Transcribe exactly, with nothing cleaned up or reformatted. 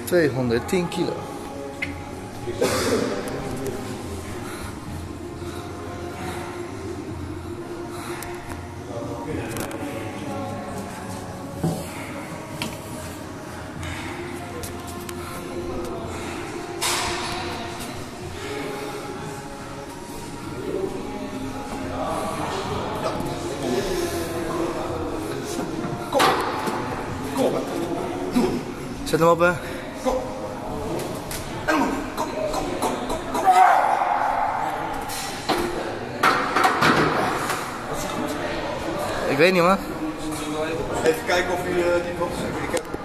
tweehonderdtien kilo. Zet hem op, hè. Kom. Kom, kom, kom, kom, kom. Ik weet niet, man. Even kijken of hij uh, die box...